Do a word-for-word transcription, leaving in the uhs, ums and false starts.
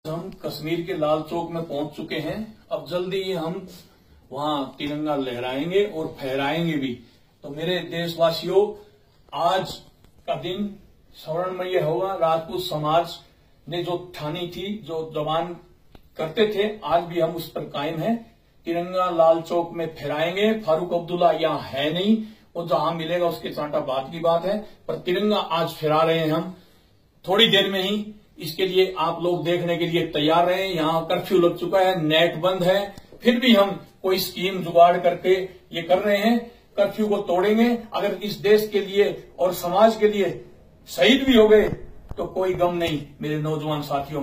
हम कश्मीर के लाल चौक में पहुंच चुके हैं। अब जल्दी ही हम वहां तिरंगा लहराएंगे और फहराएंगे भी। तो मेरे देशवासियों, आज का दिन स्वर्णमय होगा। राजपूत समाज ने जो ठानी थी, जो जवान करते थे, आज भी हम उस पर कायम हैं। तिरंगा लाल चौक में फहराएंगे। फारूक अब्दुल्ला यहाँ है नहीं, वो जहां मिलेगा उसके चांटा बात की बात है, पर तिरंगा आज फहरा रहे हैं हम थोड़ी देर में ही। इसके लिए आप लोग देखने के लिए तैयार रहे। यहाँ कर्फ्यू लग चुका है, नेट बंद है, फिर भी हम कोई स्कीम जुगाड़ करके ये कर रहे हैं। कर्फ्यू को तोड़ेंगे। अगर इस देश के लिए और समाज के लिए शहीद भी हो गए तो कोई गम नहीं मेरे नौजवान साथियों।